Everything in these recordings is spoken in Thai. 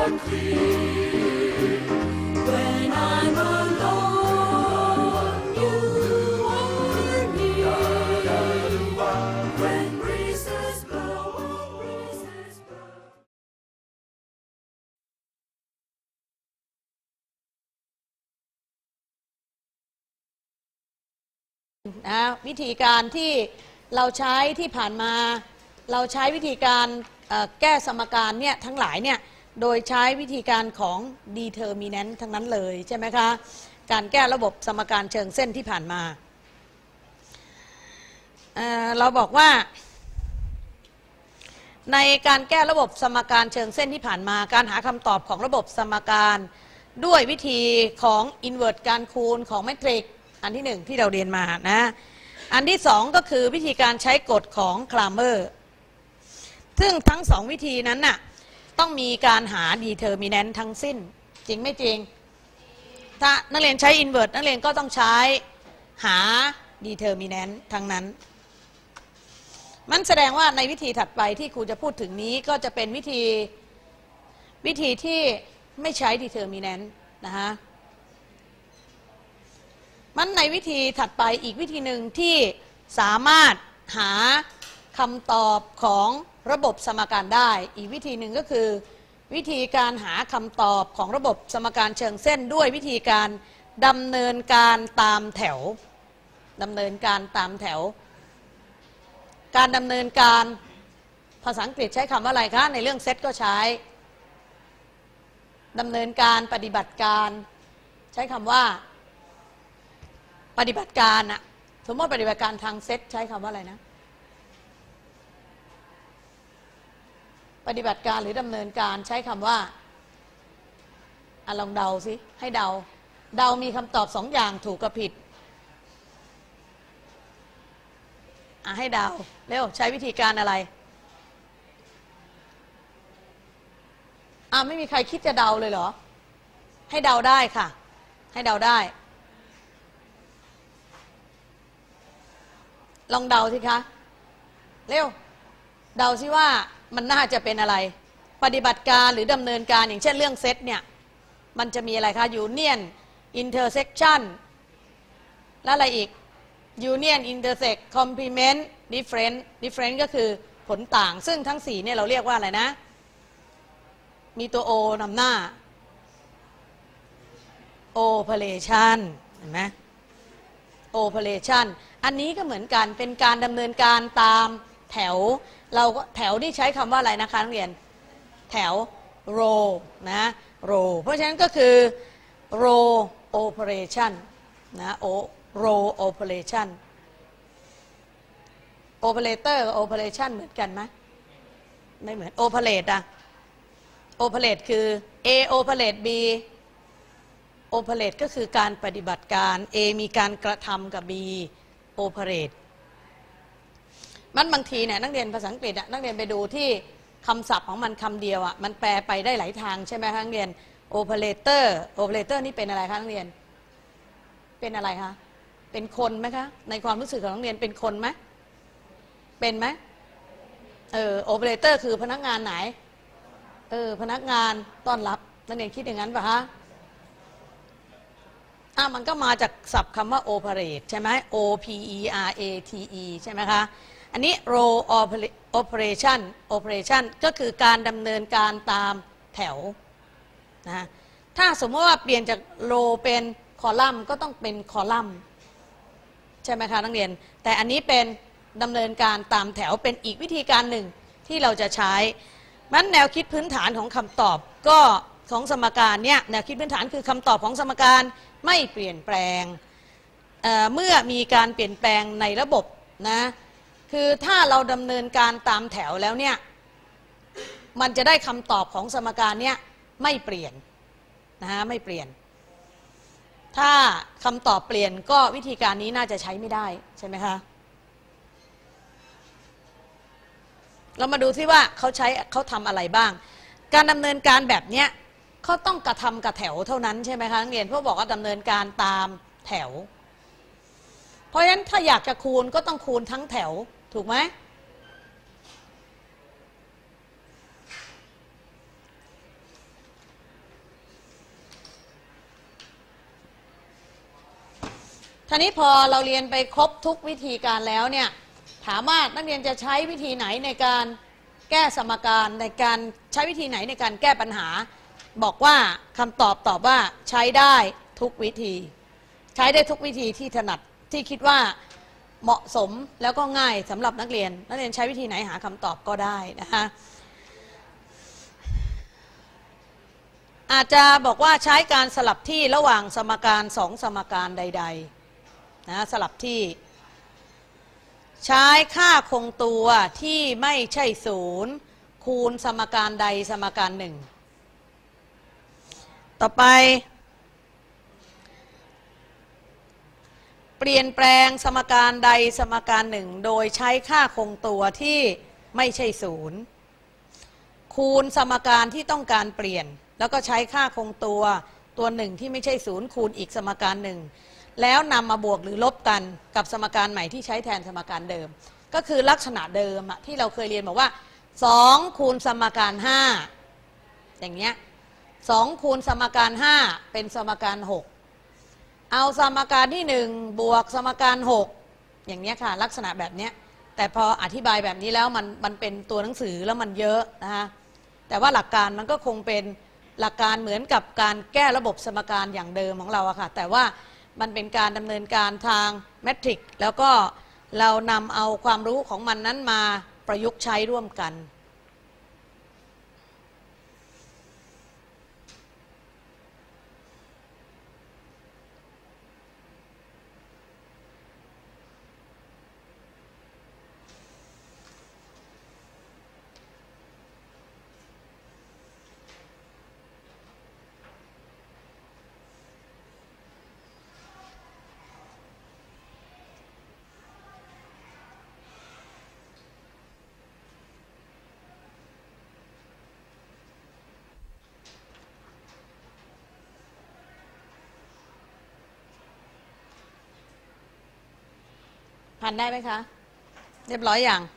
and free. When I'm alone, you are near. When breezes blow, breezes blow. นะวิธีการที่เราใช้ที่ผ่านมาเราใช้วิธีการแก้สมการเนี่ยทั้งหลายเนี่ยโดยใช้วิธีการของ determinant ทั้งนั้นเลยใช่ไหมคะการแก้ระบบสมการเชิงเส้นที่ผ่านมาเราบอกว่าในการแก้ระบบสมการเชิงเส้นที่ผ่านมาการหาคำตอบของระบบสมการด้วยวิธีของ invert การคูณของแมทริกซ์อันที่หนึ่งที่เราเรียนมานะอันที่สองก็คือวิธีการใช้กฎของคลาเมอร์ซึ่งทั้งสองวิธีนั้นน่ะต้องมีการหา determinant ทั้งสิ้นจริงไม่จริงถ้านักเรียนใช้ invert นักเรียนก็ต้องใช้หา determinant ทั้งนั้นมันแสดงว่าในวิธีถัดไปที่ครูจะพูดถึงนี้ก็จะเป็นวิธีที่ไม่ใช้ determinant นะคะมันในวิธีถัดไปอีกวิธีหนึ่งที่สามารถหาคำตอบของระบบสมการได้อีกวิธีหนึ่งก็คือวิธีการหาคำตอบของระบบสมการเชิงเส้นด้วยวิธีการดำเนินการตามแถวดำเนินการตามแถวการดำเนินการภาษาอังกฤษใช้คำว่าอะไรคะในเรื่องเซตก็ใช้ดำเนินการปฏิบัติการใช้คำว่าปฏิบัติการอะสมมติปฏิบัติการทางเซตใช้คำว่าอะไรนะปฏิบัติการหรือดำเนินการใช้คำว่าลองเดาสิให้เดามีคำตอบสองอย่างถูกกับผิดให้เดาเร็วใช้วิธีการอะไรไม่มีใครคิดจะเดาเลยเหรอให้เดาได้ค่ะให้เดาได้ลองเดาสิคะเร็วเดาสิว่ามันน่าจะเป็นอะไรปฏิบัติการหรือดำเนินการอย่างเช่นเรื่องเซตเนี่ยมันจะมีอะไรคะ union intersection และอะไรอีก union intersect complement different ก็คือผลต่างซึ่งทั้ง4เนี่ยเราเรียกว่าอะไรนะมีตัว o นำหน้า operation เห็นไหม operation อันนี้ก็เหมือนกันเป็นการดำเนินการตามแถวเราก็แถวที่ใช้คำว่าอะไรนะคะนักเรียนแถว row นะ row เพราะฉะนั้นก็คือ row operation นะ row operation operator กับ operation เหมือนกันไหมไม่เหมือน operate operate คือ A operate B operate ก็คือการปฏิบัติการ A มีการกระทำกับ B operate มันบางทีเนี่ยนักเรียนภาษาอังกฤษนักเรียนไปดูที่คำศัพท์ของมันคำเดียวมันแปลไปได้หลายทางใช่ไหมคะนักเรียน operator นี่เป็นอะไรคะนักเรียนเป็นอะไรคะเป็นคนไหมคะในความรู้สึกของนักเรียนเป็นคนไหมเป็นไหมoperator คือพนักงานไหนพนักงานต้อนรับนักเรียนคิดอย่างนั้นป่ะคะมันก็มาจากศัพท์คำว่า operate ใช่ไหม operate ใช่ไหมคะอันนี้ row operation ก็คือการดำเนินการตามแถวนะถ้าสมมติว่าเปลี่ยนจาก row เป็นคอลัมน์ก็ต้องเป็นคอลัมน์ใช่ไหมคะนักเรียนแต่อันนี้เป็นดำเนินการตามแถวเป็นอีกวิธีการหนึ่งที่เราจะใช้มันแนวคิดพื้นฐานของคำตอบก็ของสมการเนี่ยแนวคิดพื้นฐานคือคำตอบของสมการไม่เปลี่ยนแปลงเมื่อมีการเปลี่ยนแปลงในระบบนะคือถ้าเราดำเนินการตามแถวแล้วเนี่ยมันจะได้คำตอบของสมการเนี่ยไม่เปลี่ยนนะไม่เปลี่ยนถ้าคำตอบเปลี่ยนก็วิธีการนี้น่าจะใช้ไม่ได้ใช่ไหมคะเรามาดูซิว่าเขาทำอะไรบ้างการดำเนินการแบบเนี้ยเขาต้องกระทำกับแถวเท่านั้นใช่ไหมคะนักเรียนเพราะบอกว่าดำเนินการตามแถวเพราะฉะนั้นถ้าอยากจะคูณก็ต้องคูณทั้งแถวถูกไหมทีนี้พอเราเรียนไปครบทุกวิธีการแล้วเนี่ยถามว่านักเรียนจะใช้วิธีไหนในการแก้สมการในการใช้วิธีไหนในการแก้ปัญหาบอกว่าคำตอบตอบว่าใช้ได้ทุกวิธีใช้ได้ทุกวิธีที่ถนัดที่คิดว่าเหมาะสมแล้วก็ง่ายสำหรับนักเรียนใช้วิธีไหนหาคำตอบก็ได้นะคะอาจจะบอกว่าใช้การสลับที่ระหว่างสมการสองสมการใดๆนะสลับที่ใช้ค่าคงตัวที่ไม่ใช่ศูนย์คูณสมการใดสมการหนึ่งต่อไปเปลี่ยนแปลงสมการใดสมการหนึ่งโดยใช้ค่าคงตัวที่ไม่ใช่ศูนย์คูณสมการที่ต้องการเปลี่ยนแล้วก็ใช้ค่าคงตัวหนึ่งที่ไม่ใช่ศูนย์คูณอีกสมการหนึ่งแล้วนำมาบวกหรือลบกันกับสมการใหม่ที่ใช้แทนสมการเดิมก็คือลักษณะเดิมที่เราเคยเรียนบอกว่า2คูณสมการ5อย่างเงี้ย2คูณสมการ5เป็นสมการ6เอาสมการที่1บวกสมการ6อย่างเนี้ยค่ะลักษณะแบบเนี้ยแต่พออธิบายแบบนี้แล้วมันเป็นตัวหนังสือแล้วมันเยอะนะคะแต่ว่าหลักการมันก็คงเป็นหลักการเหมือนกับการแก้ระบบสมการอย่างเดิมของเราอะค่ะแต่ว่ามันเป็นการดำเนินการทางแมทริกแล้วก็เรานำเอาความรู้ของมันนั้นมาประยุกต์ใช้ร่วมกันผ่านได้ไหมคะเรียบร้อยอย่าง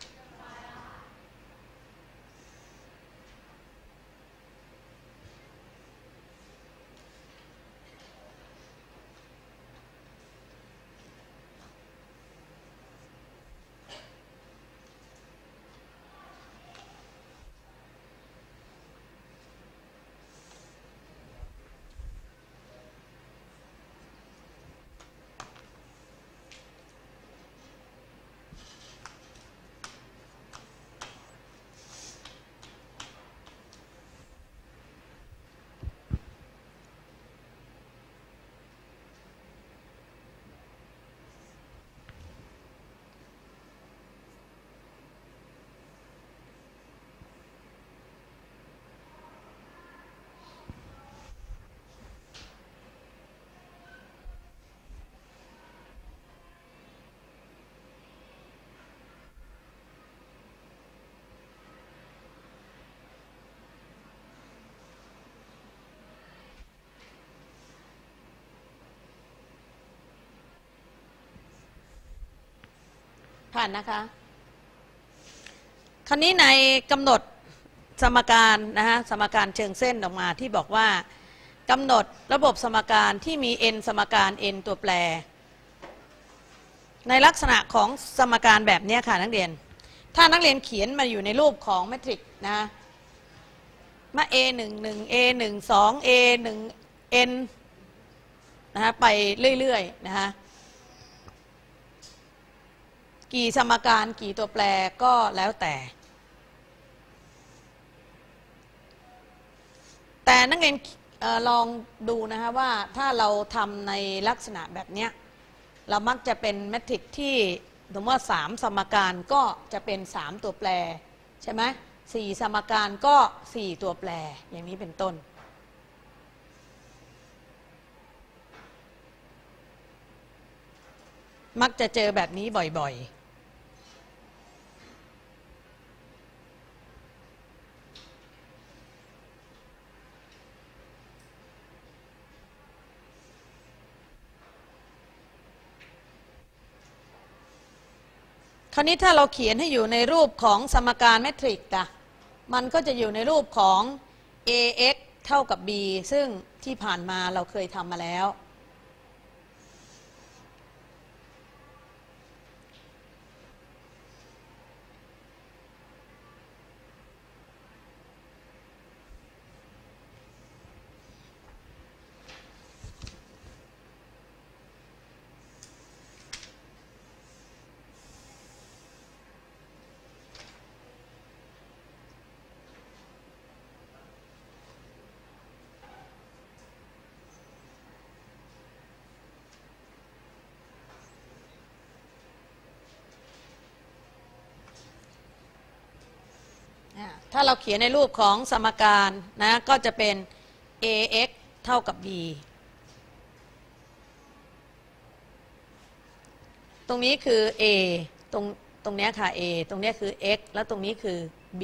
ผ่านนะคะคราวนี้ในกำหนดสมการนะคะสมการเชิงเส้นออกมาที่บอกว่ากำหนดระบบสมการที่มี n สมการ n ตัวแปรในลักษณะของสมการแบบนี้ค่ะนักเรียนถ้านักเรียนเขียนมาอยู่ในรูปของแมทริกซ์นะมา a1 1 a1 2 a1 n นะคะไปเรื่อยๆนะคะกี่สมการกี่ตัวแปรก็แล้วแต่นักเรียนลองดูนะคะว่าถ้าเราทำในลักษณะแบบนี้เรามักจะเป็นแมทริกซ์ที่สมมติว่า3สมการก็จะเป็น3ตัวแปรใช่ไหม4สมการก็4ตัวแปรอย่างนี้เป็นต้นมักจะเจอแบบนี้บ่อยๆคราวนี้ถ้าเราเขียนให้อยู่ในรูปของสมการแมทริกซ์มันก็จะอยู่ในรูปของ ax เท่ากับ b ซึ่งที่ผ่านมาเราเคยทำมาแล้วถ้าเราเขียนในรูปของสมการนะก็จะเป็น ax เท่ากับ b ตรงนี้คือ a ตรงนี้ค่ะ a ตรงนี้คือ x แล้วตรงนี้คือ b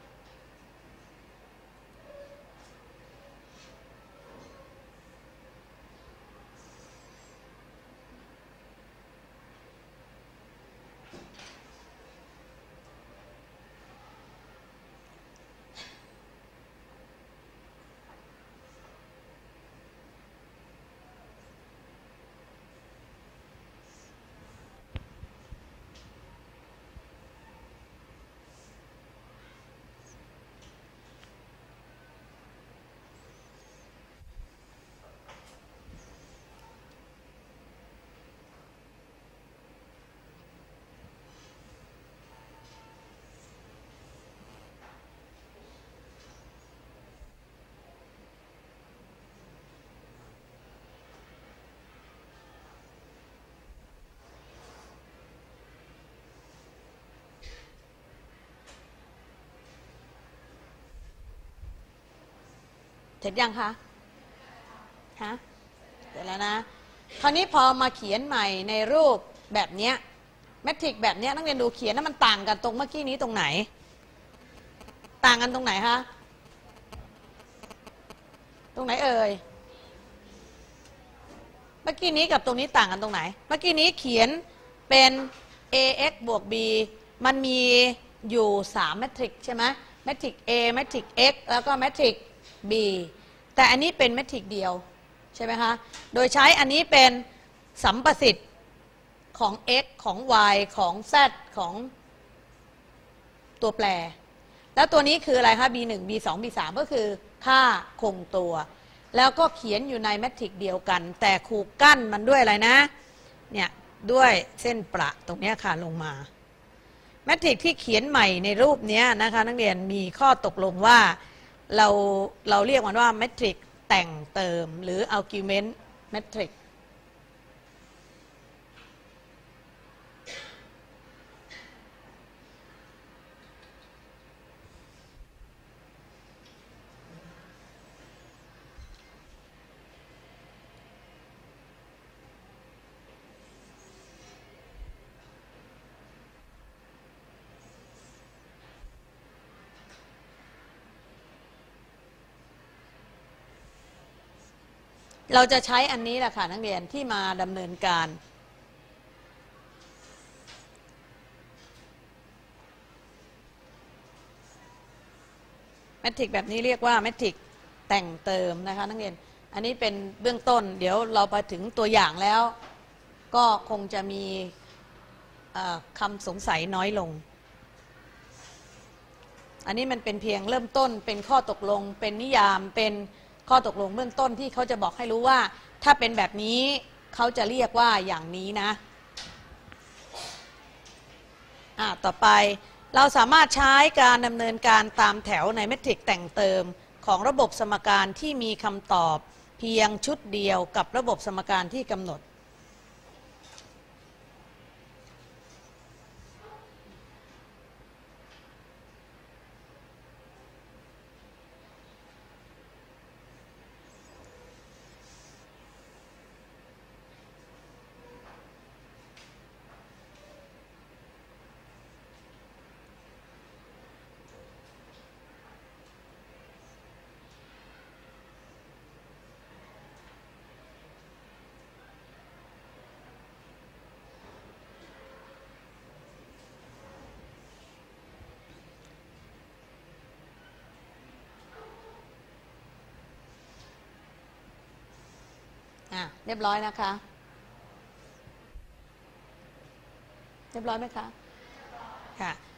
เสร็จยังคะฮะเสร็จแล้วนะคราวนี้พอมาเขียนใหม่ในรูปแบบเนี้ยแมทริกแบบเนี้ยนักเรียนดูเขียนแล้วมันต่างกันตรงเมื่อกี้นี้ตรงไหนต่างกันตรงไหนคะตรงไหนเอ่ยเมื่อกี้นี้กับตรงนี้ต่างกันตรงไหนเมื่อกี้นี้เขียนเป็น ax บวก b มันมีอยู่3แมทริกใช่ไหมแมทริก a แมทริก x แล้วก็แมทริก b แต่อันนี้เป็นแมทริกเดียวใช่ไหมคะโดยใช้อันนี้เป็นสัมประสิทธิ์ของ x ของ y ของ z ของตัวแปรแล้วตัวนี้คืออะไรคะ b1 b2 b3 ก็คือค่าคงตัวแล้วก็เขียนอยู่ในแมทริกเดียวกันแต่ขูกกั้นมันด้วยอะไรนะเนี่ยด้วยเส้นประตรงนี้ค่ะลงมาแมทริกที่เขียนใหม่ในรูปนี้นะคะนักเรียนมีข้อตกลงว่าเราเรียกมันว่าแมทริกแต่งเติมหรือ argument matrix เราจะใช้อันนี้แหละค่ะนักเรียนที่มาดำเนินการแมทริกแบบนี้เรียกว่าแมทริกแต่งเติมนะคะนักเรียนอันนี้เป็นเบื้องต้นเดี๋ยวเราไปถึงตัวอย่างแล้วก็คงจะมีคำสงสัยน้อยลงอันนี้มันเป็นเพียงเริ่มต้นเป็นข้อตกลงเป็นนิยามเป็นข้อตกลงเบื้องต้นที่เขาจะบอกให้รู้ว่าถ้าเป็นแบบนี้เขาจะเรียกว่าอย่างนี้นะต่อไปเราสามารถใช้การดำเนินการตามแถวในแมทริกแต่งเติมของระบบสมการที่มีคำตอบเพียงชุดเดียวกับระบบสมการที่กำหนดเรียบร้อยนะคะเรียบร้อยไหมคะค่ะ